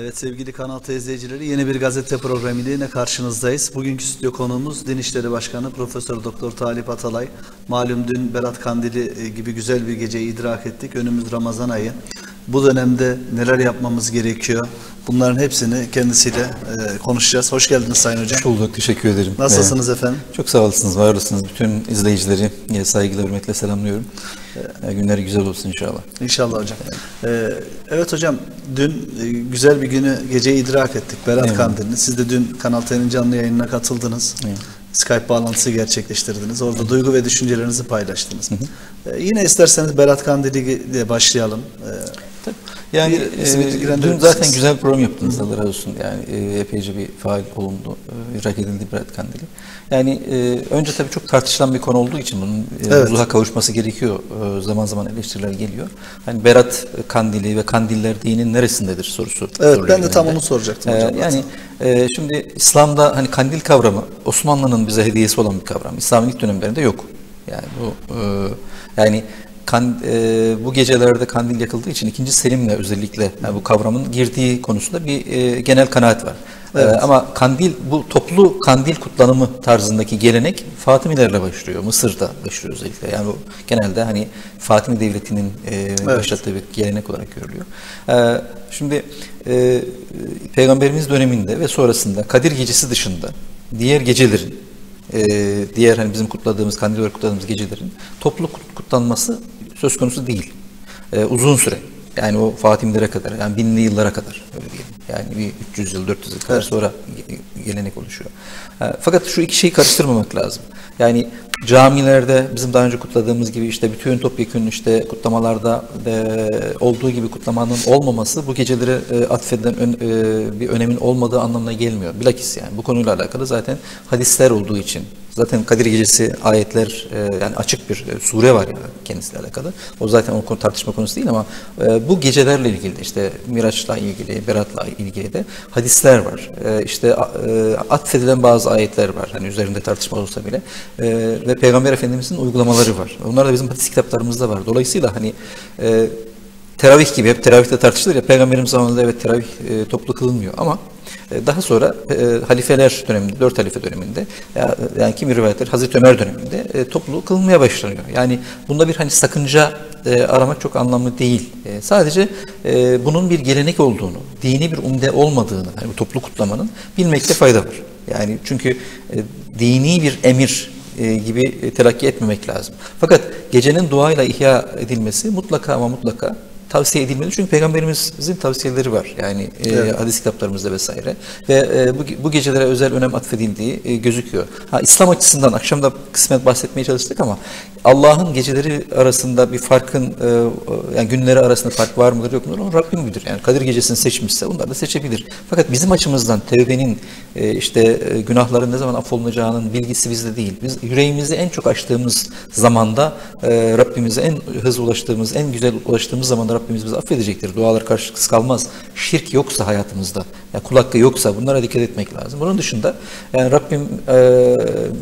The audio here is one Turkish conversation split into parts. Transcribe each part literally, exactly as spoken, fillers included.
Evet sevgili Kanal T izleyicileri, yeni bir gazete programıyla yine karşınızdayız. Bugünkü stüdyo konuğumuz Din İşleri Başkanı Profesör Doktor Talip Atalay. Malum dün Berat Kandili gibi güzel bir geceyi idrak ettik. Önümüz Ramazan ayı. Bu dönemde neler yapmamız gerekiyor? Bunların hepsini kendisiyle e, konuşacağız. Hoş geldiniz Sayın Hocam. Hoş bulduk. Teşekkür ederim. Nasılsınız ee, efendim? Çok sağ olasınız, var olasınız. Bütün izleyicileri saygıyla, hürmetle selamlıyorum. Ee, günleri güzel olsun inşallah. İnşallah hocam. Ee, evet hocam, dün e, güzel bir günü, geceyi idrak ettik. Berat evet. Kandili'ni. Siz de dün Kanal T'nin canlı yayınına katıldınız. Evet. Skype bağlantısı gerçekleştirdiniz. Orada evet. duygu ve düşüncelerinizi paylaştınız. Hı hı. Ee, yine isterseniz Berat Kandili ile başlayalım. Ee, Yani e, dün zaten güzel bir program yaptınız, Allah razı olsun. Yani e, epeyce bir faal, olumlu e, idrak edildi Berat Kandili. Yani e, önce tabii çok tartışılan bir konu olduğu için bunun e, evet. ruha kavuşması gerekiyor. E, zaman zaman eleştiriler geliyor. Hani Berat Kandili ve Kandiller dinin neresindedir sorusu. Evet, ben de tam onu soracaktım hocam. E, yani e, şimdi İslam'da hani kandil kavramı Osmanlı'nın bize hediyesi olan bir kavram. İslam'ın ilk dönemlerinde yok. Yani bu e, yani Kan, e, bu gecelerde kandil yakıldığı için ikinci Selim'le özellikle yani bu kavramın girdiği konusunda bir e, genel kanaat var. Evet. E, ama kandil, bu toplu kandil kutlanımı tarzındaki gelenek Fatimilerle başlıyor. Mısır'da başlıyor özellikle. Yani bu genelde hani Fatimi Devleti'nin e, evet. başlattığı bir gelenek olarak görülüyor. E, şimdi e, Peygamberimiz döneminde ve sonrasında Kadir Gecesi dışında diğer gecelerin, e, diğer hani bizim kutladığımız, kandil olarak kutladığımız gecelerin toplu kutlanması söz konusu değil. Ee, uzun süre. Yani o Fatimilere kadar, yani binli yıllara kadar öyle diyelim. Yani bir üç yüz yıl, dört yüz yıl kadar evet. sonra gelenek oluşuyor. E, fakat şu iki şeyi karıştırmamak lazım. Yani camilerde bizim daha önce kutladığımız gibi işte bütün topyekün işte kutlamalarda e, olduğu gibi kutlamanın olmaması bu gecelere e, atfedilen ön, e, bir önemin olmadığı anlamına gelmiyor. Bilakis yani bu konuyla alakalı zaten hadisler olduğu için. Zaten Kadir Gecesi ayetler e, yani açık bir e, sure var yani kendisiyle alakalı. O zaten o konu, tartışma konusu değil ama e, bu gecelerle ilgili işte Miraç'la ilgili, Berat'la ilgili de hadisler var. E, işte e, atfedilen bazı ayetler var. Hani üzerinde tartışma olsa bile. E, ve Peygamber Efendimiz'in uygulamaları var. Onlar da bizim hadis kitaplarımızda var. Dolayısıyla hani e, teravih gibi, hep teravihte tartışılır ya, Peygamberimiz zamanında evet teravih e, toplu kılınmıyor ama e, daha sonra e, halifeler döneminde, dört halife döneminde ya, yani kimi rivayetler Hazreti Ömer döneminde e, toplu kılınmaya başlanıyor. Yani bunda bir hani sakınca e, aramak çok anlamlı değil. E, sadece e, bunun bir gelenek olduğunu, dini bir umde olmadığını, yani bu toplu kutlamanın bilmekte fayda var. Yani çünkü e, dini bir emir e, gibi e, telakki etmemek lazım. Fakat gecenin duayla ihya edilmesi mutlaka ama mutlaka tavsiye edilmeli. Çünkü Peygamberimizin tavsiyeleri var. Yani evet. e, hadis kitaplarımızda vesaire. Ve e, bu, bu gecelere özel önem atfedildiği e, gözüküyor. Ha, İslam açısından akşamda kısmet bahsetmeye çalıştık ama Allah'ın geceleri arasında bir farkın, e, yani günleri arasında fark var mıdır yok mudur? Onu Rabbim bilir. Yani Kadir Gecesi'ni seçmişse onlar da seçebilir. Fakat bizim açımızdan tevbenin, e, işte e, günahların ne zaman affolunacağının bilgisi bizde değil. Biz yüreğimizi en çok açtığımız zamanda e, Rabbimize en hızlı ulaştığımız, en güzel ulaştığımız zamanda Rabbimiz bizi affedecektir. Dualar karşılıksız kalmaz. Şirk yoksa hayatımızda, yani kul hakkı yoksa bunlara dikkat etmek lazım. Bunun dışında yani Rabbim e,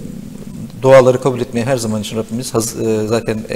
duaları kabul etmeye her zaman için Rabbimiz haz, e, zaten e,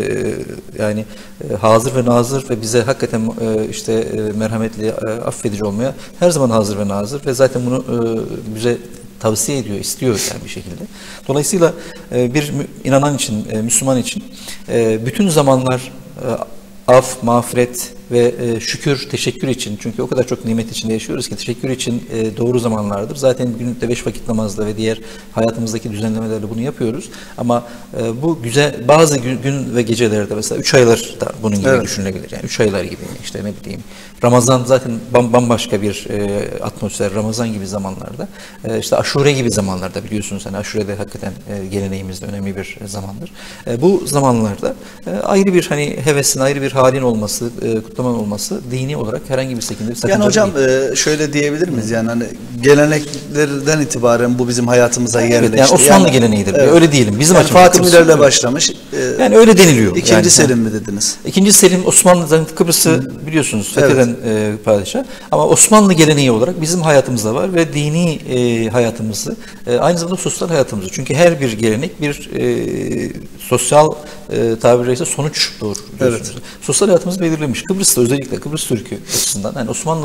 yani e, hazır ve nazır ve bize hakikaten e, işte e, merhametli, e, affedici olmaya her zaman hazır ve nazır ve zaten bunu e, bize tavsiye ediyor, istiyor yani bir şekilde. Dolayısıyla e, bir inanan için, e, Müslüman için e, bütün zamanlar e, af, mağfiret ve e, şükür, teşekkür için, çünkü o kadar çok nimet içinde yaşıyoruz ki teşekkür için e, doğru zamanlardır. Zaten günlükte beş vakit namazla ve diğer hayatımızdaki düzenlemelerle bunu yapıyoruz. Ama e, bu güzel, bazı gün, gün ve gecelerde mesela üç aylar da bunun gibi evet. düşünülebilir. Yani üç aylar gibi işte ne bileyim. Ramazan zaten bambaşka bir e, atmosfer. Ramazan gibi zamanlarda. E, işte Aşure gibi zamanlarda biliyorsunuz. Hani Aşure'de hakikaten e, geleneğimizde önemli bir zamandır. E, bu zamanlarda e, ayrı bir hani hevesin, ayrı bir halin olması, e, kutlaman olması dini olarak herhangi bir şekilde bir sakınca yani hocam e, şöyle diyebilir miyiz? Yani hani geleneklerden itibaren bu bizim hayatımıza evet, yerleşti. Yani Osmanlı yani, geleneğidir. Evet. Öyle diyelim. Bizim yani Fatimilerle başlamış. E, yani öyle deniliyor. İkinci yani, Selim mi dediniz? İkinci Selim Osmanlı'dan Kıbrıs'ı biliyorsunuz fetheden evet. e, padişah. Ama Osmanlı geleneği olarak bizim hayatımızda var ve dini e, hayatımızı, e, aynı zamanda sosyal hayatımızı. Çünkü her bir gelenek bir e, sosyal e, tabiri ise sonuç doğurur. Evet. Sosyal hayatımızı belirlemiş. Kıbrıs'ta özellikle Kıbrıs Türk'ü açısından yani Osmanlı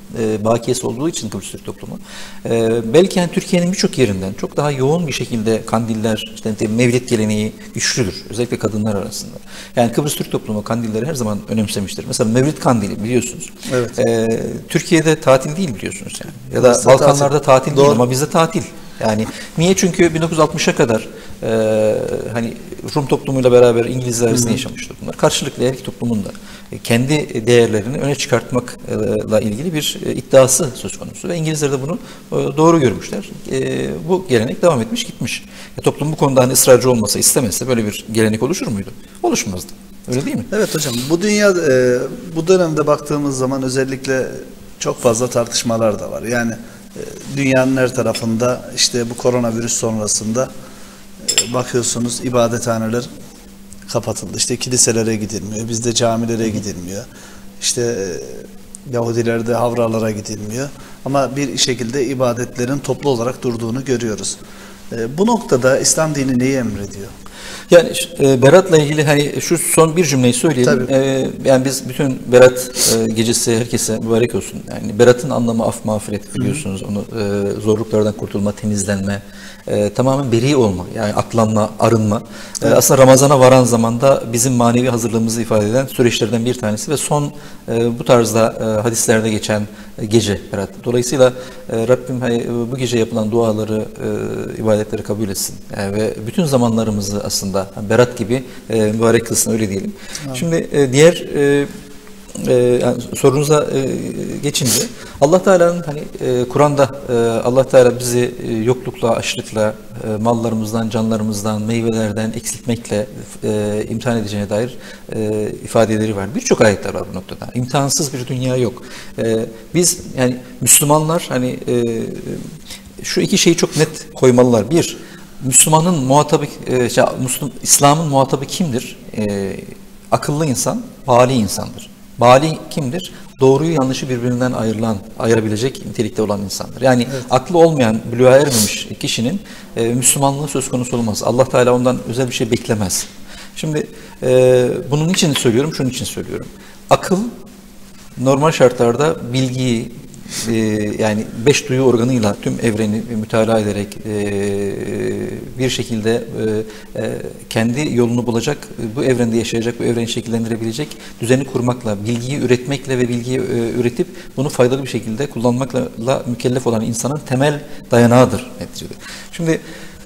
e, bakiyesi olduğu için Kıbrıs Türk toplumu. E, belki yani Türkiye'nin birçok yerinden çok daha yoğun bir şekilde kandiller, işte mevlid geleneği güçlüdür. Özellikle kadınlar arasında. Yani Kıbrıs Türk toplumu kandilleri her zaman önemsemiştir. Mesela Mevlid kandili biliyorsunuz. Evet. E, Türkiye'de tatil değil biliyorsunuz yani. Ya da Aslında Balkanlarda tatil, tatil değil ama bizde tatil. Yani niye? Çünkü bin dokuz yüz altmışa kadar e, hani Rum toplumuyla beraber İngilizler arasında yaşamıştır bunlar. Karşılıklı her iki toplumun da e, kendi değerlerini öne çıkartmakla ilgili bir e, iddiası söz konusu ve İngilizler de bunu e, doğru görmüşler. E, bu gelenek devam etmiş gitmiş. E, toplum bu konuda hani ısrarcı olmasa, istemezse böyle bir gelenek oluşur muydu? Oluşmazdı. Öyle değil mi? Evet hocam. Bu dünya e, bu dönemde baktığımız zaman özellikle çok fazla tartışmalar da var. Yani dünyanın her tarafında işte bu koronavirüs sonrasında bakıyorsunuz ibadethaneler kapatıldı. İşte kiliselere gidilmiyor. Bizde camilere gidilmiyor. İşte Yahudilerde havralara gidilmiyor. Ama bir şekilde ibadetlerin toplu olarak durduğunu görüyoruz. Bu noktada İslam dini neyi emrediyor? Yani e, Berat'la ilgili hani şu son bir cümleyi söyleyelim. E, yani biz bütün Berat e, gecesi herkese mübarek olsun. Yani Berat'ın anlamı af, mağfiret biliyorsunuz. Onu e, zorluklardan kurtulma, temizlenme, e, tamamen beri olma, yani aklanma, arınma. Evet. E, aslında Ramazan'a varan zamanda bizim manevi hazırlığımızı ifade eden süreçlerden bir tanesi ve son e, bu tarzda e, hadislerde geçen e, gece Berat. Dolayısıyla e, Rabbim hani, bu gece yapılan duaları, e, ibadetleri kabul etsin. E, ve bütün zamanlarımızı aslında Berat gibi e, mübarek kılsın, öyle diyelim. Evet. Şimdi e, diğer e, e, yani sorunuza e, geçince Allah Teala'nın hani e, Kur'an'da e, Allah Teala bizi e, yoklukla, açlıkla, e, mallarımızdan, canlarımızdan, meyvelerden eksiltmekle e, imtihan edeceğine dair e, ifadeleri var. Birçok ayetler var bu noktada. İmtihansız bir dünya yok. E, biz yani Müslümanlar hani e, şu iki şeyi çok net koymalılar. Bir, Müslümanın muhatabı, e, şey, Müslüm, İslam'ın muhatabı kimdir? E, akıllı insan, bali insandır. Bali kimdir? Doğruyu yanlışı birbirinden ayrılan, ayırabilecek nitelikte olan insandır. Yani evet. Aklı olmayan, buluğa ermemiş kişinin e, Müslümanlığı söz konusu olmaz. Allah Teala ondan özel bir şey beklemez. Şimdi e, bunun için söylüyorum, şunun için söylüyorum. Akıl normal şartlarda bilgiyi, Ee, yani beş duyu organıyla tüm evreni mütalaa ederek e, bir şekilde e, e, kendi yolunu bulacak, bu evrende yaşayacak, bu evreni şekillendirebilecek düzeni kurmakla, bilgiyi üretmekle ve bilgiyi e, üretip bunu faydalı bir şekilde kullanmakla mükellef olan insanın temel dayanağıdır neticede. Şimdi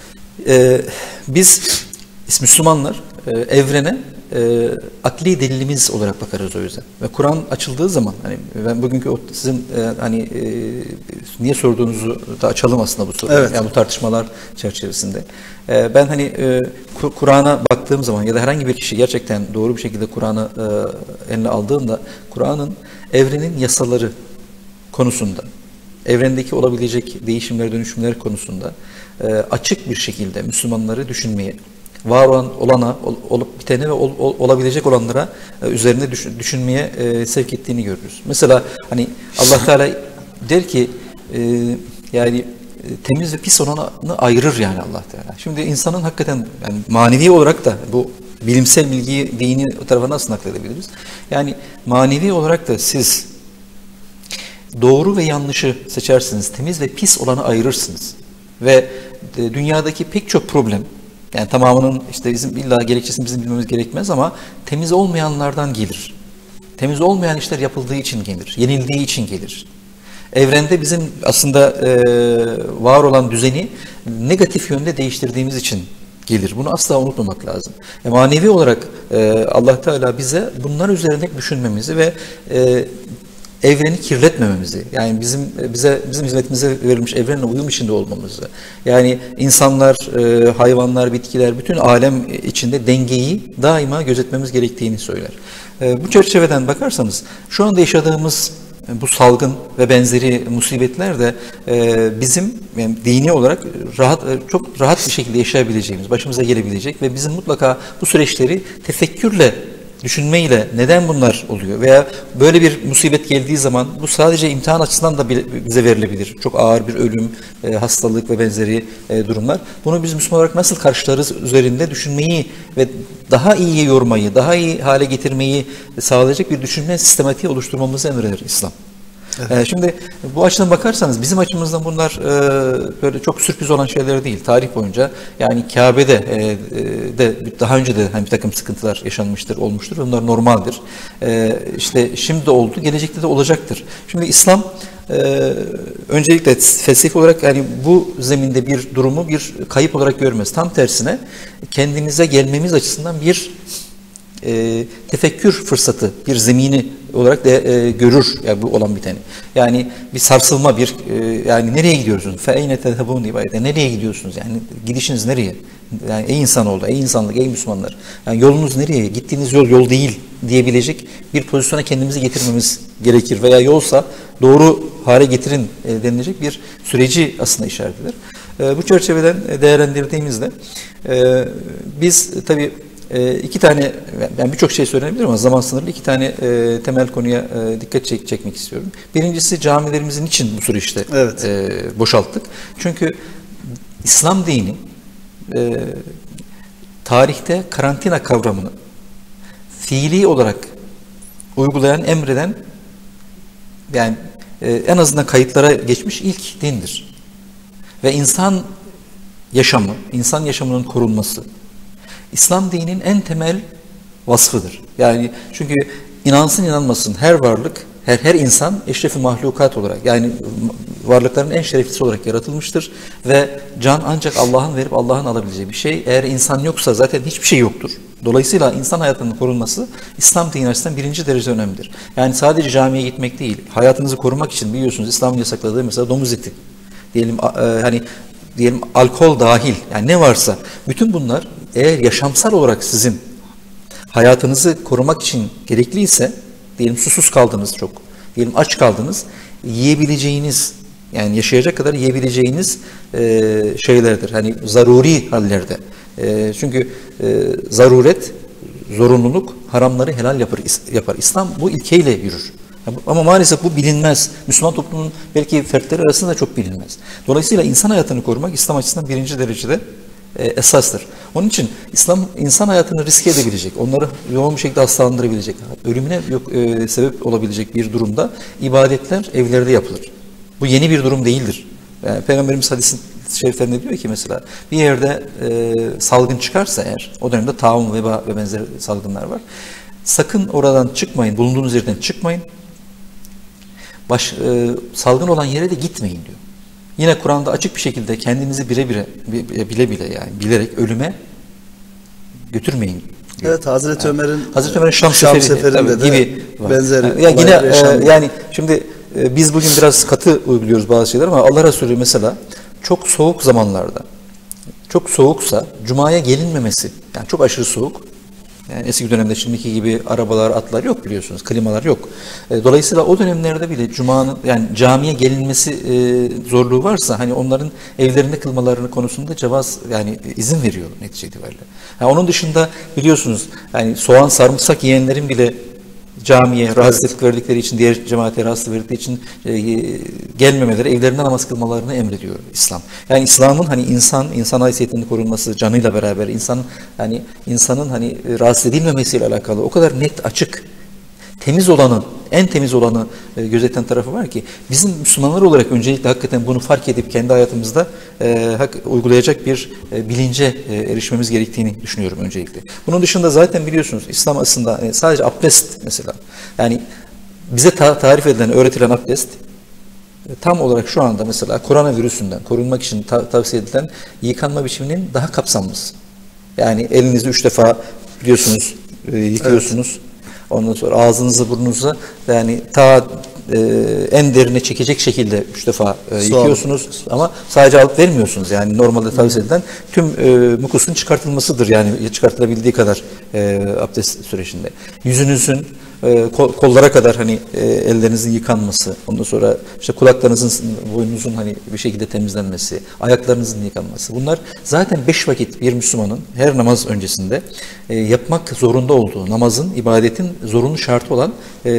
e, biz Müslümanlar e, evrene E, akli delilimiz olarak bakarız o yüzden. Ve Kur'an açıldığı zaman hani ben bugünkü o sizin e, hani e, niye sorduğunuzu da açalım aslında bu soruyu. Evet. Yani bu tartışmalar çerçevesinde. E, ben hani e, Kur'an'a baktığım zaman ya da herhangi bir kişi gerçekten doğru bir şekilde Kur'an'ı e, eline aldığında Kur'an'ın evrenin yasaları konusunda, evrendeki olabilecek değişimler, dönüşümler konusunda e, açık bir şekilde Müslümanları düşünmeye, var olan olana, ol, olup bitene ve ol, ol, olabilecek olanlara e, üzerinde düşün, düşünmeye e, sevk ettiğini görürüz. Mesela hani Allah Teala der ki e, yani e, temiz ve pis olanı ayırır yani Allah Teala. Şimdi insanın hakikaten yani manevi olarak da bu bilimsel bilgiyi dini tarafa nasıl nakledebiliriz? Yani manevi olarak da siz doğru ve yanlışı seçersiniz, temiz ve pis olanı ayırırsınız ve e, dünyadaki pek çok problem, yani tamamının işte bizim illa gerekçesini bizim bilmemiz gerekmez ama temiz olmayanlardan gelir. Temiz olmayan işler yapıldığı için gelir, yenildiği için gelir. Evrende bizim aslında e, var olan düzeni negatif yönde değiştirdiğimiz için gelir. Bunu asla unutmamak lazım. E, manevi olarak e, Allah Teala bize bunlar üzerine düşünmemizi ve e, evreni kirletmememizi, yani bizim bize bizim hizmetimize verilmiş evrenle uyum içinde olmamızı, yani insanlar, e, hayvanlar, bitkiler, bütün alem içinde dengeyi daima gözetmemiz gerektiğini söyler. E, bu çerçeveden bakarsanız şu anda yaşadığımız bu salgın ve benzeri musibetler de e, bizim yani dini olarak rahat, çok rahat bir şekilde yaşayabileceğimiz, başımıza gelebilecek ve bizim mutlaka bu süreçleri tefekkürle, düşünmeyle neden bunlar oluyor veya böyle bir musibet geldiği zaman bu sadece imtihan açısından da bize verilebilir. Çok ağır bir ölüm, e, hastalık ve benzeri e, durumlar. Bunu biz Müslüman olarak nasıl karşılarız üzerinde düşünmeyi ve daha iyi yormayı, daha iyi hale getirmeyi sağlayacak bir düşünme sistematiği oluşturmamızı emreder İslam. Evet. E, şimdi bu açıdan bakarsanız bizim açımızdan bunlar e, böyle çok sürpriz olan şeyler değil. Tarih boyunca yani Kabe'de e, e, de daha önce de hani bir takım sıkıntılar yaşanmıştır, olmuştur. Bunlar normaldir. E, işte şimdi de oldu, gelecekte de olacaktır. Şimdi İslam Ee, öncelikle felsefi olarak yani bu zeminde bir durumu bir kayıp olarak görmez. Tam tersine kendimize gelmemiz açısından bir e, tefekkür fırsatı, bir zemini olarak da e, görür yani bu olan biteni. Yani bir sarsılma, bir e, yani nereye gidiyorsunuz? فَاَيْنَ تَذْهَبُونَ ibadete. Nereye gidiyorsunuz? Yani gidişiniz nereye? Yani ey insanoğlu, ey insanlık, ey Müslümanlar. Yani yolunuz nereye? Gittiğiniz yol yol değil diyebilecek bir pozisyona kendimizi getirmemiz gerekir. Veya yolsa doğru hale getirin e, denilecek bir süreci aslında işaret eder. E, bu çerçeveden değerlendirdiğimizde e, biz tabii e, iki tane, ben birçok şey söylenebilir ama zaman sınırlı iki tane e, temel konuya e, dikkat çek, çekmek istiyorum. Birincisi camilerimizin için bu süreçte evet. e, boşalttık. Çünkü İslam dini e, tarihte karantina kavramını fiili olarak uygulayan, emreden yani e, en azından kayıtlara geçmiş ilk dindir. Ve insan yaşamı, insan yaşamının korunması İslam dininin en temel vasfıdır. Yani çünkü inansın inanmasın her varlık, her her insan eşrefi mahlukat olarak yani varlıkların en şereflisi olarak yaratılmıştır ve can ancak Allah'ın verip Allah'ın alabileceği bir şey. Eğer insan yoksa zaten hiçbir şey yoktur. Dolayısıyla insan hayatının korunması İslam dini açısından birinci derece önemlidir. Yani sadece camiye gitmek değil, hayatınızı korumak için biliyorsunuz İslam'ın yasakladığı mesela domuz eti, diyelim e, hani diyelim alkol dahil yani ne varsa bütün bunlar eğer yaşamsal olarak sizin hayatınızı korumak için gerekliyse diyelim susuz kaldınız çok, diyelim aç kaldınız, yiyebileceğiniz yani yaşayacak kadar yiyebileceğiniz e, şeylerdir. Hani zaruri hallerde. E, çünkü e, zaruret, zorunluluk haramları helal yapar, yapar. İslam bu ilkeyle yürür. Ama maalesef bu bilinmez. Müslüman toplumun belki fertleri arasında çok bilinmez. Dolayısıyla insan hayatını korumak İslam açısından birinci derecede e, esastır. Onun için İslam insan hayatını riske edebilecek, onları yoğun bir şekilde hastalandırabilecek, ölümüne yok, e, sebep olabilecek bir durumda ibadetler evlerde yapılır. Bu yeni bir durum değildir. Yani Peygamberimiz hadisin şeriflerinde diyor ki mesela bir yerde e, salgın çıkarsa eğer, o dönemde taun, veba ve benzeri salgınlar var. Sakın oradan çıkmayın, bulunduğunuz yerden çıkmayın. Baş, e, salgın olan yere de gitmeyin diyor. Yine Kur'an'da açık bir şekilde kendinizi bire bire, bile bile yani bilerek ölüme götürmeyin diyor. Evet, Hazreti yani, Ömer'in Hazreti Ömer'in Şam, Şam seferi seferinde de gibi benzer yani, yani yine yaşandı. e, yani şimdi e, biz bugün biraz katı uyguluyoruz bazı şeyler ama Allah Resulü mesela çok soğuk zamanlarda çok soğuksa cumaya gelinmemesi yani çok aşırı soğuk. Yani eski dönemde şimdiki gibi arabalar, atlar yok biliyorsunuz, klimalar yok. E, dolayısıyla o dönemlerde bile cumanın yani camiye gelinmesi e, zorluğu varsa hani onların evlerinde kılmalarını konusunda cevaz yani izin veriyor netice itibariyle. Yani onun dışında biliyorsunuz yani soğan, sarımsak yiyenlerin bile camiye rahatsızlık verdikleri için, diğer cemaate rahatsızlık verdikleri için e, gelmemeleri, evlerinde namaz kılmalarını emrediyor İslam. Yani İslam'ın hani insan, insan haysiyetinin korunması, canıyla beraber insan hani insanın hani rahatsız edilmemesiyle alakalı o kadar net, açık, temiz olanı, en temiz olanı e, gözeten tarafı var ki bizim Müslümanlar olarak öncelikle hakikaten bunu fark edip kendi hayatımızda e, hak, uygulayacak bir e, bilince e, erişmemiz gerektiğini düşünüyorum öncelikle. Bunun dışında zaten biliyorsunuz İslam aslında e, sadece abdest mesela yani bize ta tarif edilen, öğretilen abdest e, tam olarak şu anda mesela koronavirüsünden korunmak için ta tavsiye edilen yıkanma biçiminin daha kapsamlısı. Yani elinizi üç defa biliyorsunuz e, yıkıyorsunuz. Evet. Ondan sonra ağzınızı, burnunuzu yani ta e, en derine çekecek şekilde üç defa e, yıkıyorsunuz ama sadece alıp vermiyorsunuz. Yani normalde tavsiye edilen tüm e, mukusun çıkartılmasıdır yani çıkartılabildiği kadar e, abdest sürecinde. Yüzünüzün e, kol, kollara kadar hani e, ellerinizin yıkanması, ondan sonra işte kulaklarınızın, boynunuzun hani bir şekilde temizlenmesi, ayaklarınızın yıkanması. Bunlar zaten beş vakit bir Müslümanın her namaz öncesinde e, yapmak zorunda olduğu namazın, ibadetin zorunlu şartı olan e,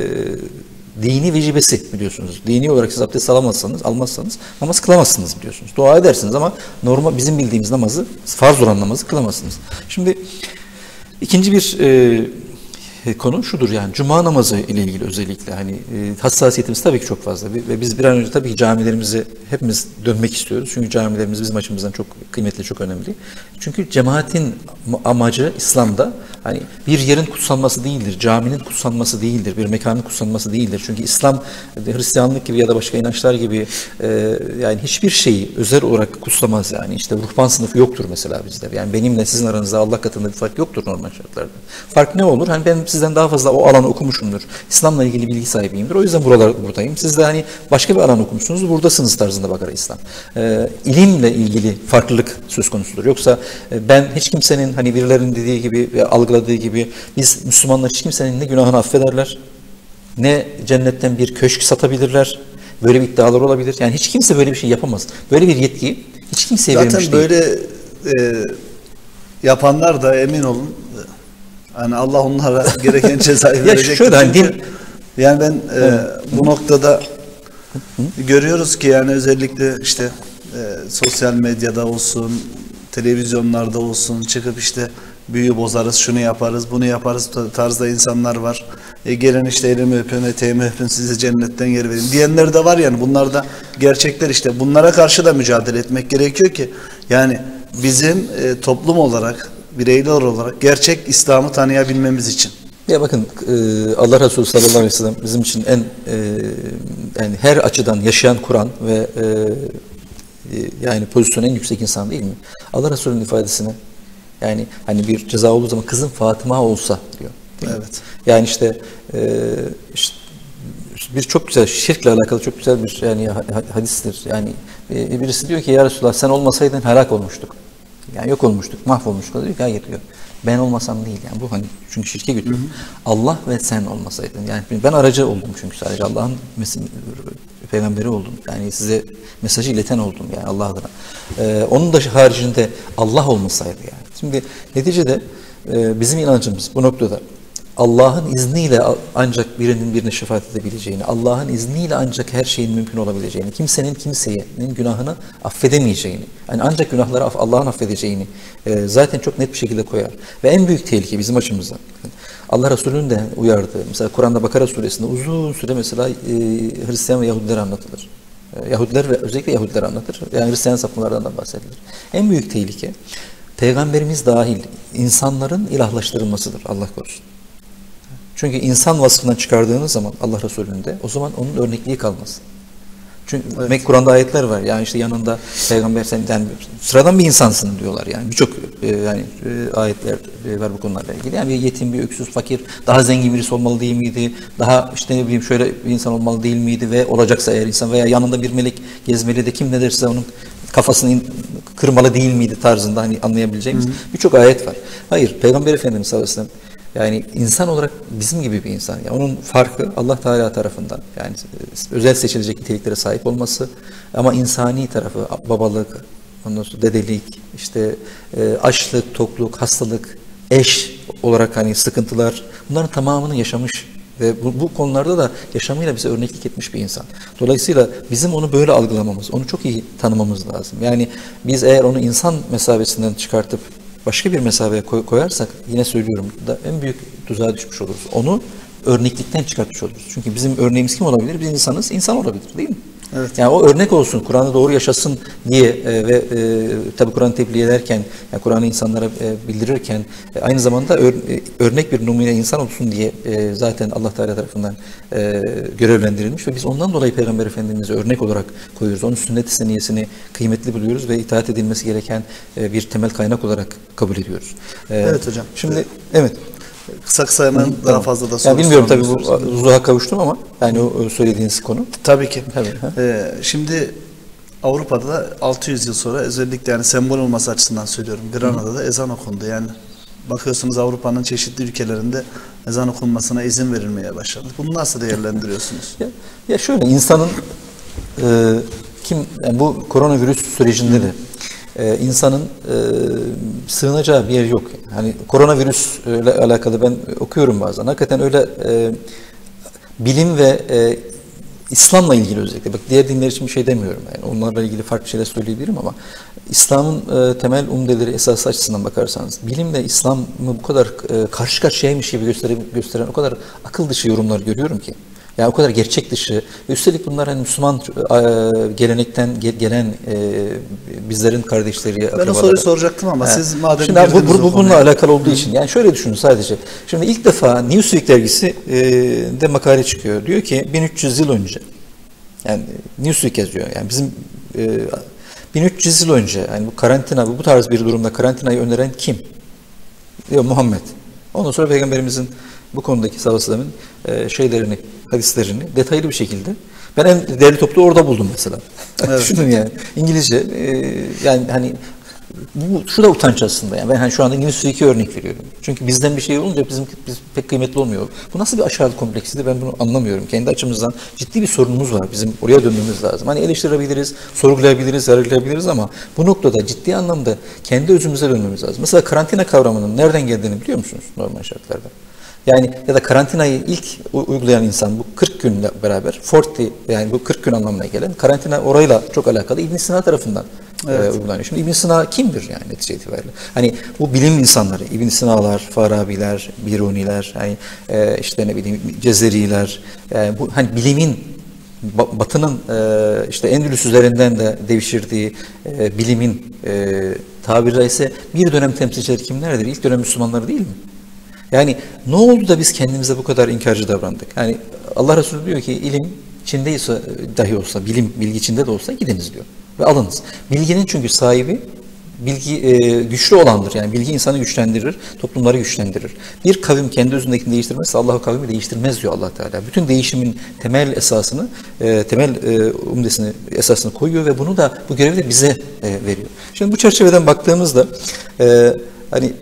dini vecibesi biliyorsunuz. Dini olarak siz abdest alamazsanız, almazsanız namaz kılamazsınız biliyorsunuz. Dua edersiniz ama normal bizim bildiğimiz namazı, farz olan namazı kılamazsınız. Şimdi ikinci bir e, konu şudur yani cuma namazı ile ilgili özellikle hani e, hassasiyetimiz tabii ki çok fazla ve biz bir an önce tabii ki camilerimize hepimiz dönmek istiyoruz. Çünkü camilerimiz bizim açımızdan çok kıymetli, çok önemli. Çünkü cemaatin amacı İslam'da hani bir yerin kutsanması değildir, caminin kutsanması değildir, bir mekanın kutsanması değildir. Çünkü İslam Hristiyanlık gibi ya da başka inançlar gibi e, yani hiçbir şeyi özel olarak kutsamaz yani. İşte ruhban sınıfı yoktur mesela bizde. Yani benimle sizin aranızda Allah katında bir fark yoktur normal şartlarda. Fark ne olur? Hani ben sizden daha fazla o alanı okumuşumdur. İslam'la ilgili bilgi sahibiyimdir. O yüzden buralar buradayım. Siz de hani başka bir alan okumuşsunuz. Buradasınız tarzında bakar İslam. Ee, ilimle ilgili farklılık söz konusudur. Yoksa e, ben hiç kimsenin hani birilerinin dediği gibi ve algıladığı gibi biz Müslümanlar hiç kimsenin ne günahını affederler, ne cennetten bir köşk satabilirler. Böyle bir iddialar olabilir. Yani hiç kimse böyle bir şey yapamaz. Böyle bir yetkiyi hiç kimseye Zaten verilmiş değil. böyle e, yapanlar da emin olun hani Allah onlara gereken cezayı verecektir. Şöyle, hani Çünkü din... yani ben e, bu noktada görüyoruz ki yani özellikle işte e, sosyal medyada olsun, televizyonlarda olsun çıkıp işte büyü bozarız, şunu yaparız, bunu yaparız tarzda insanlar var. E, gelin işte elimi öpün, eteğimi öpün, sizi cennetten yer vereyim diyenler de var yani. Bunlar da gerçekler işte. Bunlara karşı da mücadele etmek gerekiyor ki yani bizim e, toplum olarak, bireyler olarak gerçek İslam'ı tanıyabilmemiz için. Ya bakın Allah Resulü sallallahu aleyhi ve sellem bizim için en yani her açıdan yaşayan Kur'an ve yani pozisyon en yüksek insan değil mi? Allah Resulü'nün ifadesine yani hani bir ceza olduğu zaman kızım Fatıma olsa diyor. Evet. Yani işte, işte bir çok güzel şirkle alakalı çok güzel bir yani hadistir. Yani birisi diyor ki ya Resulullah sen olmasaydın helak olmuştuk. Yani yok olmuştuk, mahvolmuştuk. Diyor ki hayır diyor. Ben olmasam değil yani bu hani çünkü şirke götürüyor. Hı hı. Allah ve sen olmasaydın. Yani ben aracı oldum çünkü sadece Allah'ın peygamberi oldum. Yani size mesajı ileten oldum yani Allah adına. Ee, onun da haricinde Allah olmasaydı yani. Şimdi neticede e, bizim inancımız bu noktada Allah'ın izniyle ancak birinin birine şefaat edebileceğini, Allah'ın izniyle ancak her şeyin mümkün olabileceğini, kimsenin kimsenin günahını affedemeyeceğini, yani ancak günahları Allah'ın affedeceğini e, zaten çok net bir şekilde koyar. Ve en büyük tehlike bizim açımızdan, Allah Resulü'nün de uyardığı, mesela Kur'an'da Bakara suresinde uzun süre mesela e, Hristiyan ve Yahudiler anlatılır. E, Yahudiler ve özellikle Yahudiler anlatır. Yani Hristiyan sapmalardan da bahsedilir. En büyük tehlike, Peygamberimiz dahil insanların ilahlaştırılmasıdır, Allah korusun. Çünkü insan vasfından çıkardığınız zaman Allah Resulü'nde o zaman onun örnekliği kalmaz. Çünkü evet. Kur'an'da ayetler var. Yani işte yanında peygamber sen yani sıradan bir insansın diyorlar yani. Birçok e, yani e, ayetler e, var bu konularla ilgili. Yani bir yetim, bir öksüz, fakir, daha zengin birisi olmalı değil miydi? Daha işte ne bileyim şöyle bir insan olmalı değil miydi ve olacaksa eğer insan veya yanında bir melek gezmeli de kim ne derse onun kafasını kırmalı değil miydi tarzında hani anlayabileceğimiz birçok ayet var. Hayır, Peygamber Efendimiz sallallahu aleyhi ve sellem yani insan olarak bizim gibi bir insan. Yani onun farkı Allah Teala tarafından yani özel seçilecek niteliklere sahip olması ama insani tarafı babalık, ondan sonra dedelik, işte e, açlık, tokluk, hastalık, eş olarak hani sıkıntılar bunların tamamını yaşamış ve bu, bu konularda da yaşamıyla bize örneklik etmiş bir insan. Dolayısıyla bizim onu böyle algılamamız, onu çok iyi tanımamız lazım. Yani biz eğer onu insan mesabesinden çıkartıp başka bir mesabeye koy, koyarsak yine söylüyorum da en büyük tuzağa düşmüş oluruz. Onu örneklikten çıkartmış oluruz. Çünkü bizim örneğimiz kim olabilir? Biz insanız, insan olabilir değil mi? Evet. Yani o örnek olsun, Kur'an'ı doğru yaşasın diye e, ve e, tabi Kur'an'ı tebliğ ederken, yani Kur'an'ı insanlara e, bildirirken e, aynı zamanda ör, e, örnek bir numune insan olsun diye e, zaten Allah Teala tarafından e, görevlendirilmiş ve biz ondan dolayı Peygamber Efendimiz'i örnek olarak koyuyoruz. Onun sünnet-i seniyesini kıymetli buluyoruz ve itaat edilmesi gereken e, bir temel kaynak olarak kabul ediyoruz. E, evet hocam. Şimdi evet. evet. Kısa kısa hemen Hı, daha tamam. fazla da soru yani bilmiyorum tabii bu uzuğa kavuştum ama yani o söylediğiniz konu. Tabii ki. Tabii. Ee, şimdi Avrupa'da da altı yüz yıl sonra özellikle yani sembol olması açısından söylüyorum. Granada'da Hı. ezan okundu. Yani bakıyorsunuz Avrupa'nın çeşitli ülkelerinde ezan okunmasına izin verilmeye başladı. Bunu nasıl değerlendiriyorsunuz? ya, ya şöyle insanın e, kim yani bu koronavirüs sürecinde Hı. de Ee, insanın e, sığınacağı bir yer yok. Hani koronavirüsle alakalı ben okuyorum bazen. Hakikaten öyle e, bilim ve e, İslam'la ilgili özellikle, bak diğer dinler için bir şey demiyorum, yani onlarla ilgili farklı şeyler söyleyebilirim ama İslam'ın e, temel umdeleri, esası açısından bakarsanız, bilimle İslam'ı bu kadar e, karşı karşıyaymış gibi gösteren, gösteren o kadar akıl dışı yorumlar görüyorum ki. Yani o kadar gerçek dışı. Üstelik bunlar hani Müslüman e, gelenekten ge, gelen e, bizlerin kardeşleri, Ben akrabaları. o soruyu soracaktım ama He. siz madem Şimdi bu, bu, bu bununla konuya... alakalı olduğu için, yani şöyle düşünün sadece. Şimdi ilk defa Newsweek dergisi e, de makale çıkıyor. Diyor ki bin üç yüz yıl önce, yani Newsweek yazıyor. Yani bizim e, bin üç yüz yıl önce, yani bu karantina, bu tarz bir durumda karantinayı öneren kim? Diyor Muhammed. Ondan sonra Peygamberimizin bu konudaki sallallahu aleyhi ve sellem'in e, şeylerini, hadislerini detaylı bir şekilde. Ben en değerli toplu orada buldum mesela. Evet. Düşünün yani. İngilizce e, yani hani bu, şu da utanç aslında. Yani ben hani şu anda Newsweek'e örnek veriyorum. Çünkü bizden bir şey olunca bizim biz pek kıymetli olmuyor. Bu nasıl bir aşağılık kompleksidir, ben bunu anlamıyorum. Kendi açımızdan ciddi bir sorunumuz var. Bizim oraya dönmemiz lazım. Hani eleştirebiliriz, sorgulayabiliriz, yargılayabiliriz ama bu noktada ciddi anlamda kendi özümüze dönmemiz lazım. Mesela karantina kavramının nereden geldiğini biliyor musunuz normal şartlarda? Yani ya da karantinayı ilk uygulayan insan bu kırk günle beraber kırk, yani bu kırk gün anlamına gelen karantina orayla çok alakalı İbn Sina tarafından evet. e, uygulanıyor. Şimdi İbn Sina kimdir yani netice itibariyle? Hani bu bilim insanları, İbn Sina'lar, Farabiler, Biruniler, hani e, işte ne bileyim Cezeriler, e, bu hani bilimin Batı'nın e, işte Endülüs üzerinden de devşirdiği e, bilimin e, tabiri caizse bir dönem temsilcileri kimlerdir? İlk dönem Müslümanları değil mi? Yani ne oldu da biz kendimize bu kadar inkarcı davrandık? Yani Allah Resulü diyor ki ilim Çin'deyse dahi olsa, bilim bilgi Çin'de de olsa gidiniz diyor ve alınız. Bilginin çünkü sahibi bilgi e, güçlü olandır. Yani bilgi insanı güçlendirir, toplumları güçlendirir. Bir kavim kendi özündekini değiştirmezse Allah o kavmi değiştirmez diyor Allah Teala. Bütün değişimin temel esasını, e, temel e, umdesini, esasını koyuyor ve bunu da bu görevi de bize e, veriyor. Şimdi bu çerçeveden baktığımızda e, hani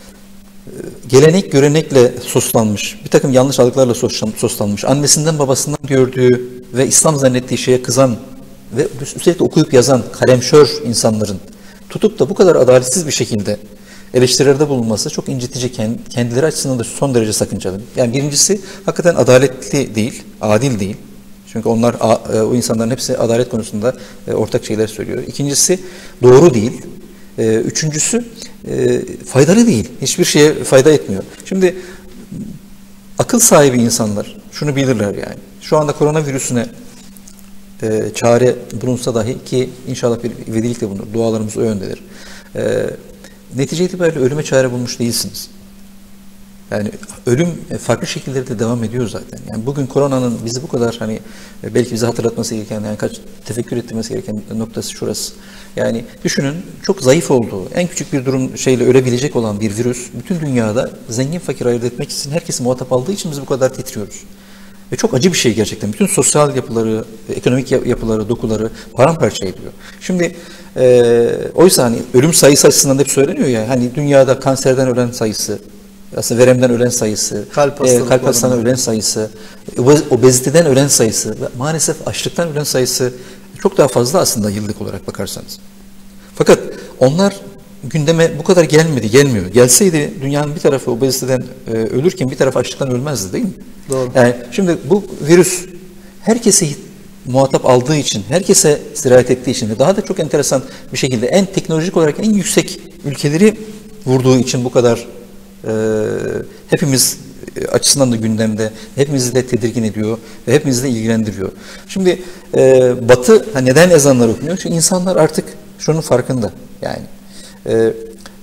gelenek görenekle soslanmış, bir takım yanlış algılarla soslanmış, annesinden babasından gördüğü ve İslam zannettiği şeye kızan ve üstelik okuyup yazan kalemşör insanların tutup da bu kadar adaletsiz bir şekilde eleştirilerde bulunması çok incitici, kendileri açısından da son derece sakıncalı. Yani birincisi hakikaten adaletli değil, adil değil. Çünkü onlar, o insanların hepsi adalet konusunda ortak şeyler söylüyor. İkincisi doğru değil. Üçüncüsü e, faydalı değil. Hiçbir şeye fayda etmiyor. Şimdi akıl sahibi insanlar şunu bilirler yani. Şu anda koronavirüsüne e, çare bulunsa dahi ki inşallah bir ivedilikle bulunur. Dualarımız o yöndedir. E, netice itibariyle ölüme çare bulmuş değilsiniz. Yani ölüm farklı şekillerde devam ediyor zaten. Yani bugün koronanın bizi bu kadar hani belki bize hatırlatması gereken, yani kaç tefekkür ettirmesi gereken noktası şurası. Yani düşünün, çok zayıf olduğu, en küçük bir durum şeyle ölebilecek olan bir virüs bütün dünyada zengin fakir ayırt etmek için herkesi muhatap aldığı için biz bu kadar titriyoruz. Ve çok acı bir şey gerçekten. Bütün sosyal yapıları, ekonomik yapıları, dokuları paramparça ediyor. Şimdi e, oysa hani ölüm sayısı açısından hep söyleniyor ya, hani dünyada kanserden ölen sayısı, aslında veremden ölen sayısı, kalp, e, kalp hastalığından ölen sayısı, obeziteden ölen sayısı ve maalesef açlıktan ölen sayısı çok daha fazla aslında yıllık olarak bakarsanız. Fakat onlar gündeme bu kadar gelmedi, gelmiyor. Gelseydi dünyanın bir tarafı obeziteden e, ölürken bir tarafı açlıktan ölmezdi değil mi? Doğru. Yani şimdi bu virüs herkesi muhatap aldığı için, herkese sirayet ettiği için ve daha da çok enteresan bir şekilde en teknolojik olarak en yüksek ülkeleri vurduğu için bu kadar e, hepimiz açısından da gündemde, hepimizi de tedirgin ediyor ve hepimizi de ilgilendiriyor. Şimdi e, Batı ha, neden ezanlar okunuyor? Çünkü insanlar artık şunun farkında. Yani e,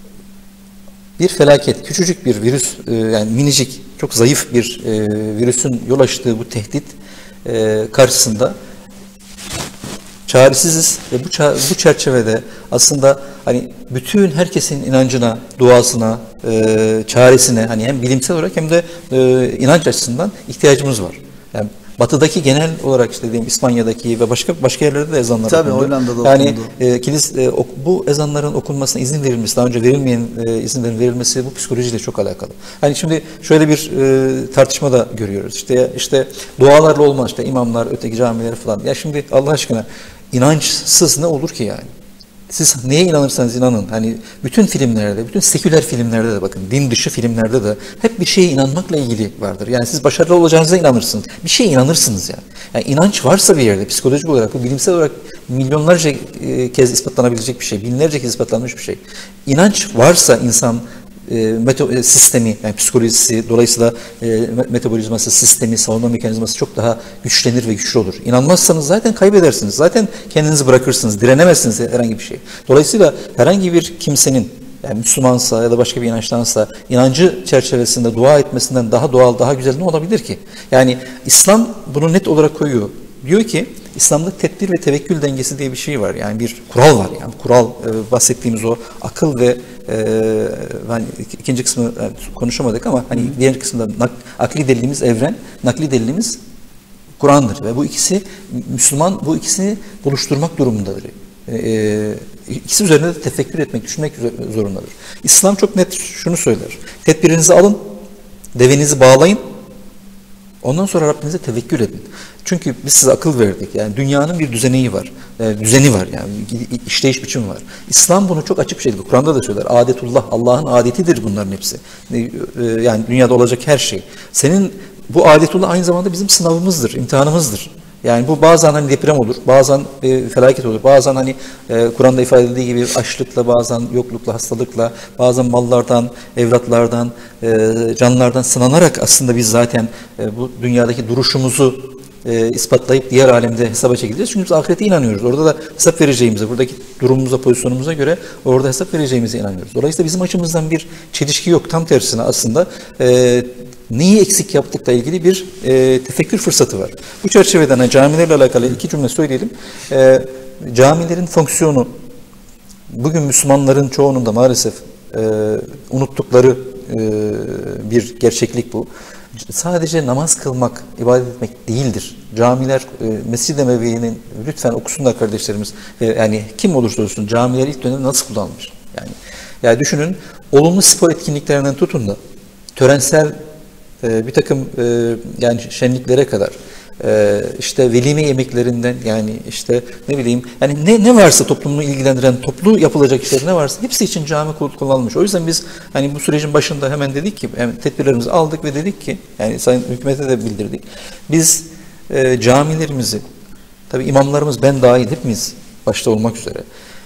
bir felaket, küçücük bir virüs, e, yani minicik, çok zayıf bir e, virüsün yol açtığı bu tehdit e, karşısında çaresiziz ve bu, bu çerçevede aslında hani bütün herkesin inancına, duasına, e, çaresine hani hem bilimsel olarak hem de e, inanç açısından ihtiyacımız var. Yani Batı'daki genel olarak işte diyeyim İspanya'daki ve başka başka yerlerde de ezanlar Tabii, okundu. Hollanda'da yani, okundu. E, kilis, e, ok, bu ezanların okunmasına izin verilmesi, daha önce verilmeyen e, izinlerin verilmesi bu psikolojiyle çok alakalı. Hani şimdi şöyle bir e, tartışma da görüyoruz. İşte işte dualarla olmaz, işte imamlar, öteki camiler falan. Ya şimdi Allah aşkına inançsız ne olur ki yani? Siz neye inanırsanız inanın, hani bütün filmlerde, bütün seküler filmlerde de bakın, din dışı filmlerde de hep bir şeye inanmakla ilgili vardır. Yani siz başarılı olacağınıza inanırsınız. Bir şeye inanırsınız yani. Yani inanç varsa bir yerde, psikolojik olarak, bu bilimsel olarak milyonlarca kez ispatlanabilecek bir şey, binlerce kez ispatlanmış bir şey. İnanç varsa insan e, sistemi, yani psikolojisi, dolayısıyla e, metabolizması, sistemi, savunma mekanizması çok daha güçlenir ve güçlü olur. İnanmazsanız zaten kaybedersiniz. Zaten kendinizi bırakırsınız. Direnemezsiniz herhangi bir şey. Dolayısıyla herhangi bir kimsenin, yani Müslümansa ya da başka bir inançtansa, inancı çerçevesinde dua etmesinden daha doğal, daha güzel ne olabilir ki? Yani İslam bunu net olarak koyuyor. Diyor ki İslam'da tedbir ve tevekkül dengesi diye bir şey var. Yani bir kural var. Yani kural, e, bahsettiğimiz o akıl ve e, hani ikinci kısmı e, konuşamadık ama hani diğer kısımda nak, akli delilimiz evren, nakli delilimiz Kur'an'dır ve bu ikisi, Müslüman bu ikisini buluşturmak durumundadır. E, ikisi üzerinde de tefekkür etmek, düşünmek zorundadır. İslam çok net şunu söyler: tedbirinizi alın, devenizi bağlayın, ondan sonra Rabbinize tevekkül edin. Çünkü biz size akıl verdik. Yani dünyanın bir düzeni var. E, düzeni var yani. İşleyiş biçimi var. İslam bunu çok açık bir şekilde, Kur'an'da da söyler. Adetullah, Allah'ın adetidir bunların hepsi. E, e, yani dünyada olacak her şey. Senin bu adetullah aynı zamanda bizim sınavımızdır, imtihanımızdır. Yani bu bazen hani deprem olur, bazen e, felaket olur, bazen hani e, Kur'an'da ifade edildiği gibi açlıkla, bazen yoklukla, hastalıkla, bazen mallardan, evlatlardan, e, canlardan sınanarak aslında biz zaten e, bu dünyadaki duruşumuzu e, ispatlayıp diğer alemde hesaba çekileceğiz. Çünkü biz ahirete inanıyoruz. Orada da hesap vereceğimize, buradaki durumumuza, pozisyonumuza göre orada hesap vereceğimize inanıyoruz. Dolayısıyla bizim açımızdan bir çelişki yok. Tam tersine aslında e, neyi eksik yaptıkla ilgili bir e, tefekkür fırsatı var. Bu çerçeveden hani camilerle alakalı iki cümle söyleyelim. E, camilerin fonksiyonu bugün Müslümanların çoğunun da maalesef e, unuttukları e, bir gerçeklik bu. Sadece namaz kılmak, ibadet etmek değildir. Camiler, e, Mescid-i Nebevi'nin lütfen okusunlar kardeşlerimiz. E, yani kim olursa olsun camiler ilk dönemde nasıl kullanılmış? Yani, yani düşünün, olumlu spor etkinliklerinden tutun da törensel e, bir takım e, yani şenliklere kadar, e, işte velime yemeklerinden, yani işte ne bileyim, yani ne ne varsa toplumu ilgilendiren, toplu yapılacak işler ne varsa hepsi için cami kullanılmış. O yüzden biz hani bu sürecin başında hemen dedik ki, yani tedbirlerimizi aldık ve dedik ki, yani sayın hükümete de bildirdik. Biz e, camilerimizi, tabii imamlarımız, ben dahil hepimiz başta olmak üzere,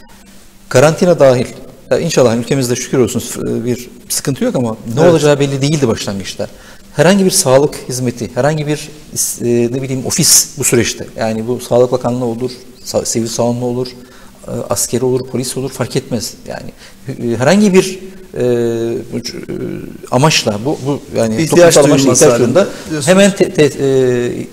karantina dahil, İnşallah ülkemizde şükür olsun bir sıkıntı yok ama ne evet. olacağı belli değildi başlangıçta. Herhangi bir sağlık hizmeti, herhangi bir e, ne bileyim ofis bu süreçte. Yani bu Sağlık Bakanlığı olur, sivil savunma olur, e, askeri olur, polis olur, fark etmez. Yani e, herhangi bir e, e, amaçla bu, bu yani toplumsal amaçla ihtiyaç duyduğunda hemen te, te, e, e,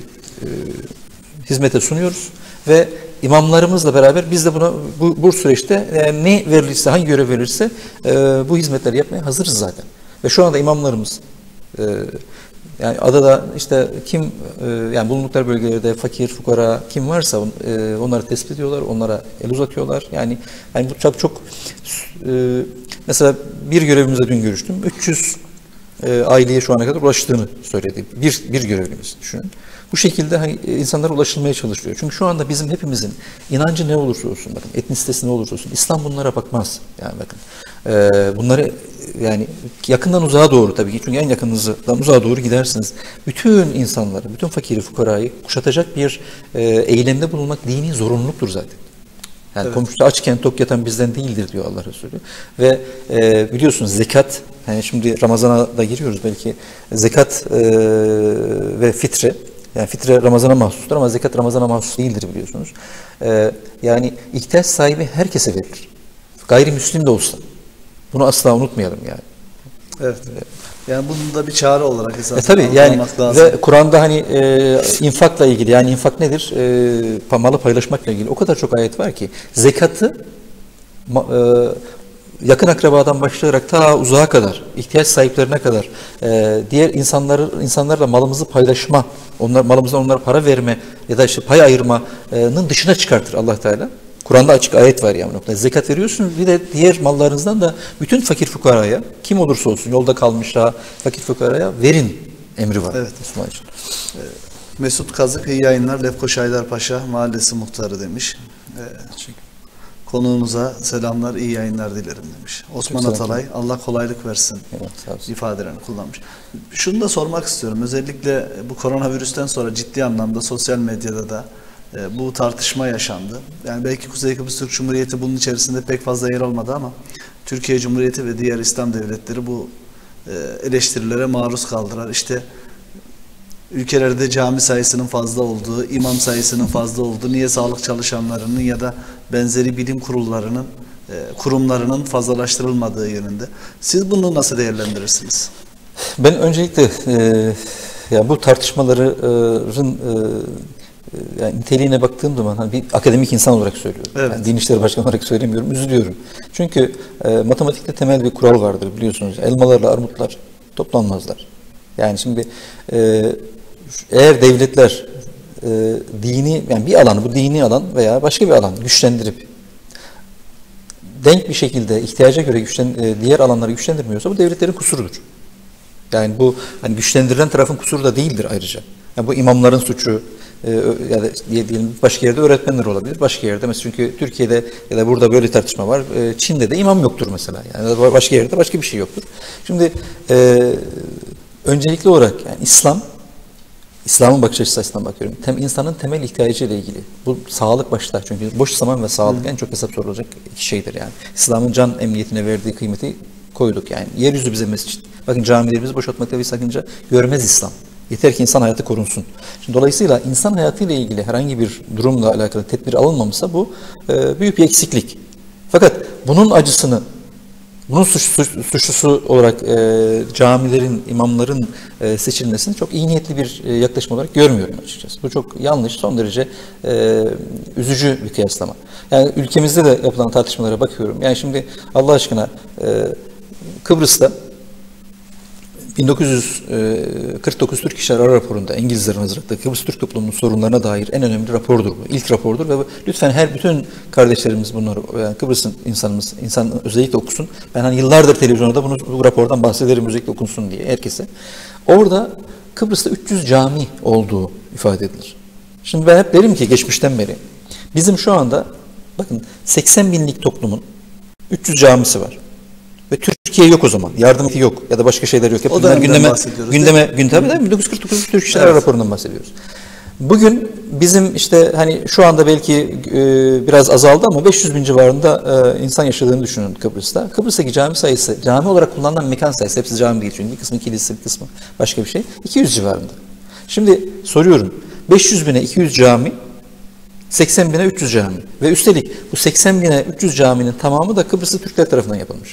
hizmete sunuyoruz ve İmamlarımızla beraber biz de buna bu, bu süreçte e, ne verilirse, hangi görev verilirse e, bu hizmetleri yapmaya hazırız zaten. Ve şu anda imamlarımız e, yani adada işte kim e, yani bulundukları bölgelerde fakir, fukara kim varsa e, onları tespit ediyorlar, onlara el uzatıyorlar. Yani yani bu çok çok e, mesela bir görevimizle dün görüştüm. üç yüz e, aileye şu ana kadar ulaştığını söyledi. Bir bir görevimiz düşünün. Bu şekilde hani insanlara ulaşılmaya çalışıyor. Çünkü şu anda bizim hepimizin inancı ne olursa olsun, bakın etnisitesi ne olursa olsun, İslam bunlara bakmaz. Yani bakın e, bunları yani yakından uzağa doğru tabii ki, çünkü en yakınınızdan uzağa doğru gidersiniz. Bütün insanları, bütün fakiri fukarayı kuşatacak bir e, eylemde bulunmak dini zorunluluktur zaten. Yani evet. Komşusu açken tok yatan bizden değildir diyor Allah Resulü. Ve e, biliyorsunuz zekat, yani şimdi Ramazan'a da giriyoruz belki, zekat e, ve fitre, yani fitre Ramazan'a mahsustur ama zekat Ramazan'a mahsus değildir biliyorsunuz. Ee, yani ihtiyaç sahibi herkese verilir. Gayrimüslim de olsa. Bunu asla unutmayalım yani. Evet. Yani bunun da bir çare olarak esasında e, tabii yani ve Kur'an'da hani e, infakla ilgili, yani infak nedir? E, malı paylaşmakla ilgili o kadar çok ayet var ki zekatı e, yakın akrabadan başlayarak ta uzağa kadar, ihtiyaç sahiplerine kadar, e, diğer insanları insanlarla malımızı paylaşma, onlar malımızdan onlara para verme ya da işte pay ayırmanın dışına çıkartır Allah Teala. Kur'an'da açık ayet var yani. Zekat veriyorsunuz, bir de diğer mallarınızdan da bütün fakir fukaraya, kim olursa olsun, yolda kalmışa, fakir fukaraya verin emri var. Evet. Müslüman için. Mesut Kazık, iyi yayınlar, Lefkoşa Haydarpaşa Mahallesi muhtarı demiş. Evet. Konuğunuza selamlar, iyi yayınlar dilerim demiş. Osman Çok Atalay, Allah kolaylık versin Evet, sağ olsun. ifadelerini kullanmış. Şunu da sormak istiyorum. Özellikle bu koronavirüsten sonra ciddi anlamda sosyal medyada da e, bu tartışma yaşandı. Yani belki Kuzey Kıbrıs Türk Cumhuriyeti bunun içerisinde pek fazla yer almadı ama Türkiye Cumhuriyeti ve diğer İslam devletleri bu e, eleştirilere maruz kaldılar. İşte ülkelerde cami sayısının fazla olduğu, imam sayısının fazla olduğu, niye sağlık çalışanlarının ya da benzeri bilim kurullarının, e, kurumlarının fazlalaştırılmadığı yönünde. Siz bunu nasıl değerlendirirsiniz? Ben öncelikle e, ya bu tartışmaların e, yani niteliğine baktığım zaman hani bir akademik insan olarak söylüyorum. Evet. Yani Din İşleri Başkanı olarak söylemiyorum, üzülüyorum. Çünkü e, matematikte temel bir kural vardır biliyorsunuz. Elmalarla armutlar toplanmazlar. Yani şimdi e, eğer devletler e, dini, yani bir alanı, bu dini alan veya başka bir alan güçlendirip denk bir şekilde ihtiyaca göre güçlen, e, diğer alanları güçlendirmiyorsa bu devletlerin kusurudur. Yani bu hani güçlendirilen tarafın kusuru da değildir ayrıca. Yani bu imamların suçu e, ya da diyelim başka yerde öğretmenler olabilir. Başka yerde mesela çünkü Türkiye'de ya da burada böyle tartışma var. E, Çin'de de imam yoktur mesela. Yani başka yerde başka bir şey yoktur. Şimdi e, öncelikli olarak yani İslam, İslam'ın bakış açısından bakıyorum. Tem, insanın temel ihtiyacı ile ilgili. Bu sağlık başta. Çünkü boş zaman ve sağlık Hı. en çok hesap sorulacak iki şeydir yani. İslam'ın can emniyetine verdiği kıymeti koyduk yani. Yeryüzü bize mescit. Bakın camilerimizi boşaltmakta bir sakınca görmez İslam. Yeter ki insan hayatı korunsun. Şimdi dolayısıyla insan hayatıyla ilgili herhangi bir durumla alakalı tedbir alınmamışsa bu e, büyük bir eksiklik. Fakat bunun acısını, bunun suç, suç, suçlusu olarak e, camilerin, imamların e, seçilmesini çok iyi niyetli bir e, yaklaşım olarak görmüyorum açıkçası. Bu çok yanlış, son derece e, üzücü bir kıyaslama. Yani ülkemizde de yapılan tartışmalara bakıyorum. Yani şimdi Allah aşkına e, Kıbrıs'ta bin dokuz yüz kırk dokuz Türk İşler Ara raporunda İngilizlerin hazırladığı Kıbrıs Türk toplumunun sorunlarına dair en önemli rapordur bu. İlk rapordur ve lütfen her bütün kardeşlerimiz bunları yani Kıbrıs'ın insanımız insan özellikle okusun. Ben hani yıllardır televizyonda bunu bu rapordan bahsederim özellikle okunsun diye herkese. Orada Kıbrıs'ta üç yüz cami olduğu ifade edilir. Şimdi ben hep derim ki geçmişten beri bizim şu anda bakın seksen binlik toplumun üç yüz camisi var. Ve Türkiye yok o zaman. Yardım yok ya da başka şeyler yok. Hep o dönemden gündeme, bahsediyoruz. gündeme, gündeme, bin dokuz yüz kırk dokuz Türk İşler evet. raporundan bahsediyoruz. Bugün bizim işte hani şu anda belki e, biraz azaldı ama beş yüz bin civarında e, insan yaşadığını düşünün Kıbrıs'ta. Kıbrıs'taki cami sayısı, cami olarak kullanılan mekan sayısı, hepsi cami değil çünkü bir kısmı kilise, bir kısmı başka bir şey. iki yüz civarında. Şimdi soruyorum, beş yüz bine iki yüz cami, seksen bine üç yüz cami ve üstelik bu seksen bine üç yüz caminin tamamı da Kıbrıslı Türkler tarafından yapılmış.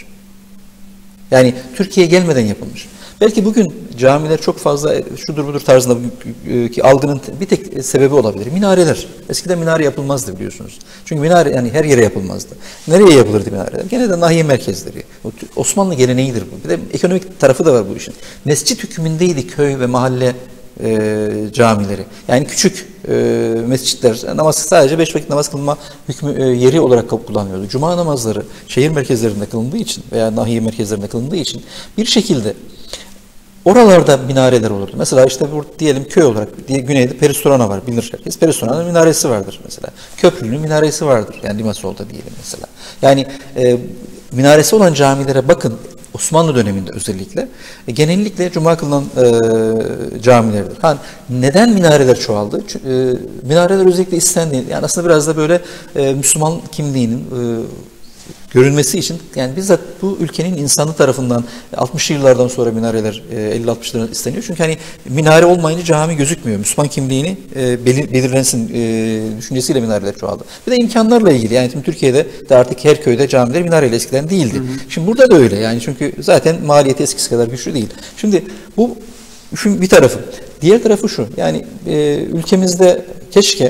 Yani Türkiye'ye gelmeden yapılmış. Belki bugün camiler çok fazla şudur budur tarzında ki algının bir tek sebebi olabilir. Minareler. Eskiden minare yapılmazdı biliyorsunuz. Çünkü minare yani her yere yapılmazdı. Nereye yapılırdı minareler? Gene de nahiye merkezleri. Osmanlı geleneğidir bu. Bir de ekonomik tarafı da var bu işin. Mescit hükmündeydi köy ve mahalle e, camileri. Yani küçük e, mescitler, namaz sadece beş vakit namaz kılma hükmü, e, yeri olarak kullanılıyordu. Cuma namazları şehir merkezlerinde kılındığı için veya nahiye merkezlerinde kılındığı için bir şekilde oralarda minareler olurdu. Mesela işte burada diyelim köy olarak diye güneyde Peristorana var, bilir herkes. Peristora'nın minaresi vardır mesela. Köprünün minaresi vardır. Yani Limasol'da diyelim mesela. Yani e, minaresi olan camilere bakın. Osmanlı döneminde özellikle e, genellikle cuma kılınan e, camilerdir. Ha, neden minareler çoğaldı? Çünkü, e, minareler özellikle istendi. Yani aslında biraz da böyle e, Müslüman kimliğinin e, görünmesi için yani bizzat bu ülkenin insanı tarafından altmışlı yıllardan sonra minareler elli altmışlarda isteniyor. Çünkü hani minare olmayınca cami gözükmüyor. Müslüman kimliğini e, belir, belirlensin e, düşüncesiyle minareler çoğaldı. Bir de imkanlarla ilgili. Yani şimdi Türkiye'de de artık her köyde camiler minareyle eskiden değildi. Hı hı. Şimdi burada da öyle. Yani çünkü zaten maliyeti eskisi kadar güçlü değil. Şimdi bu şu bir tarafı. Diğer tarafı şu. Yani e, ülkemizde keşke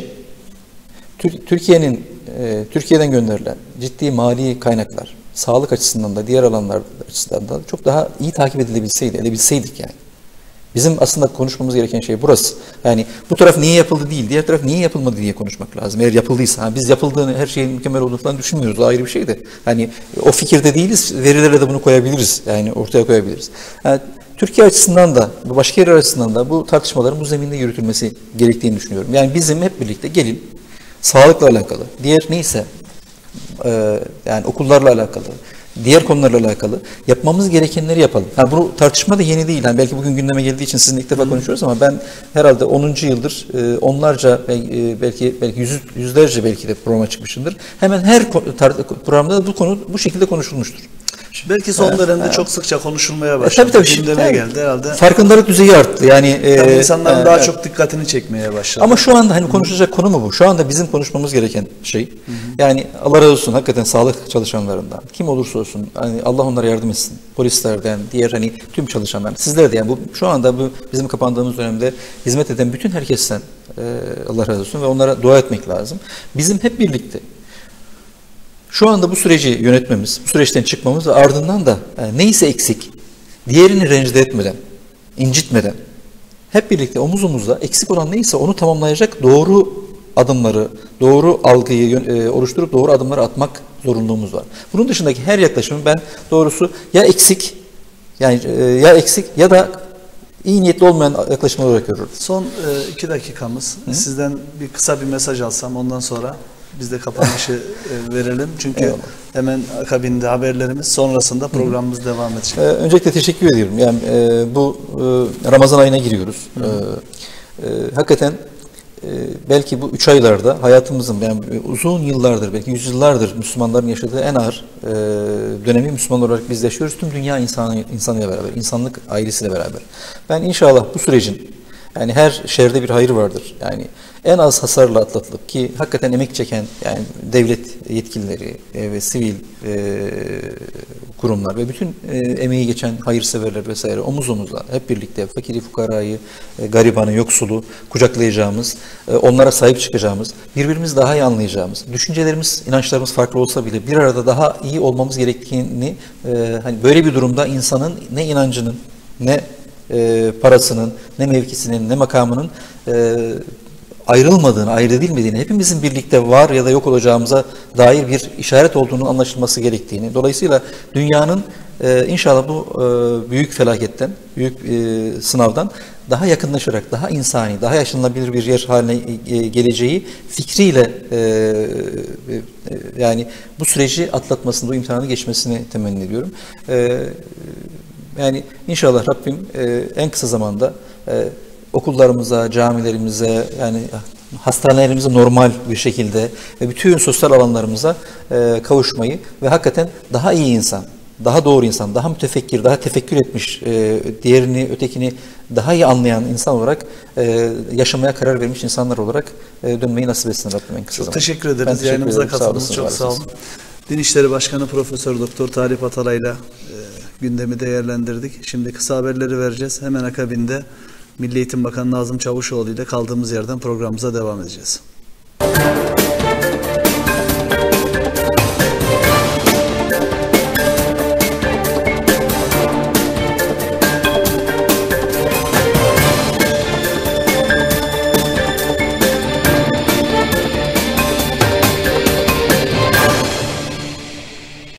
Türkiye'nin Türkiye'den gönderilen ciddi mali kaynaklar, sağlık açısından da diğer alanlar açısından da çok daha iyi takip edilebilseydi, edebilseydik yani. Bizim aslında konuşmamız gereken şey burası. Yani bu taraf niye yapıldı değil, diğer taraf niye yapılmadı diye konuşmak lazım. Eğer yapıldıysa, ha, biz yapıldığını, her şeyin mükemmel olduğunu falan düşünmüyoruz. O ayrı bir şey de. Hani o fikirde değiliz, verilerle de bunu koyabiliriz. Yani ortaya koyabiliriz. Yani Türkiye açısından da, başka yerler açısından da bu tartışmaların bu zeminde yürütülmesi gerektiğini düşünüyorum. Yani bizim hep birlikte gelin, sağlıkla alakalı, diğer neyse e, yani okullarla alakalı, diğer konularla alakalı yapmamız gerekenleri yapalım. Yani bu tartışma da yeni değil. Yani belki bugün gündeme geldiği için sizinle ilk defa konuşuyoruz ama ben herhalde onuncu yıldır e, onlarca e, belki belki yüz, yüzlerce belki de programa çıkmışımdır. Hemen her programda da bu konu bu şekilde konuşulmuştur. Belki son Evet, dönemde evet. çok sıkça konuşulmaya E, başladı. tabii tabii. Gündeme Tabii. geldi herhalde. Farkındalık düzeyi arttı. Yani Tabii e, insanların e, daha evet. çok dikkatini çekmeye başladı. Ama şu anda hani konuşacak konu mu bu? Şu anda bizim konuşmamız gereken şey. Hı hı. Yani Allah razı olsun hakikaten sağlık çalışanlarından. Kim olursa olsun hani Allah onlara yardım etsin. Polislerden, diğer hani tüm çalışanlar. Sizler de yani bu şu anda bu bizim kapandığımız dönemde hizmet eden bütün herkesten e, Allah razı olsun ve onlara dua etmek lazım. Bizim hep birlikte şu anda bu süreci yönetmemiz, bu süreçten çıkmamız ve ardından da yani neyse eksik, diğerini rencide etmeden, incitmeden, hep birlikte omuz omuzla eksik olan neyse onu tamamlayacak doğru adımları, doğru algıyı e, oluşturup doğru adımları atmak zorunluluğumuz var. Bunun dışındaki her yaklaşımı ben doğrusu ya eksik, yani e, ya eksik ya da iyi niyetli olmayan yaklaşımlar olarak görüyorum. Son e, iki dakikamız. Hı? Sizden bir kısa bir mesaj alsam ondan sonra biz de kapanışı e, verelim. Çünkü Eyvallah. Hemen akabinde haberlerimiz sonrasında programımız Hı. devam edecek. Ee, öncelikle teşekkür ediyorum. Yani e, bu e, Ramazan ayına giriyoruz. E, e, hakikaten e, belki bu üç aylarda hayatımızın yani uzun yıllardır belki yüzyıllardır Müslümanların yaşadığı en ağır e, dönemi Müslüman olarak biz yaşıyoruz. Tüm dünya insanı, insanıyla beraber, insanlık ailesiyle beraber. Ben inşallah bu sürecin yani her şerde bir hayır vardır. Yani en az hasarla atlatılıp ki hakikaten emek çeken yani devlet yetkilileri e, ve sivil e, kurumlar ve bütün e, emeği geçen hayırseverler vesaire omuz omuzla hep birlikte fakiri, fukarayı, e, garibanı, yoksulu kucaklayacağımız, e, onlara sahip çıkacağımız, birbirimizi daha iyi anlayacağımız, düşüncelerimiz, inançlarımız farklı olsa bile bir arada daha iyi olmamız gerektiğini e, hani böyle bir durumda insanın ne inancının ne e, parasının, ne mevkisinin, ne makamının e, ayrılmadığını, ayırt edilmediğini, hepimizin birlikte var ya da yok olacağımıza dair bir işaret olduğunun anlaşılması gerektiğini, dolayısıyla dünyanın e, inşallah bu e, büyük felaketten, büyük e, sınavdan daha yakınlaşarak, daha insani, daha yaşanılabilir bir yer haline e, geleceği fikriyle e, e, yani bu süreci atlatmasını, bu imtihanı geçmesini temenni ediyorum. E, yani inşallah Rabbim e, en kısa zamanda e, okullarımıza, camilerimize, yani hastanelerimize normal bir şekilde ve bütün sosyal alanlarımıza e, kavuşmayı ve hakikaten daha iyi insan, daha doğru insan, daha mütefekkir, daha tefekkür etmiş, e, diğerini, ötekini daha iyi anlayan insan olarak e, yaşamaya karar vermiş insanlar olarak e, dönmeyi nasip etsin Rabbim en kısa zamanda. Çok teşekkür ederiz. Yayınımıza katıldınız. Çok sağ olun. Din İşleri Başkanı Profesör Doktor Talip Atalay'la e, gündemi değerlendirdik. Şimdi kısa haberleri vereceğiz. Hemen akabinde Milli Eğitim Bakanı Nazım Çavuşoğlu ile kaldığımız yerden programımıza devam edeceğiz.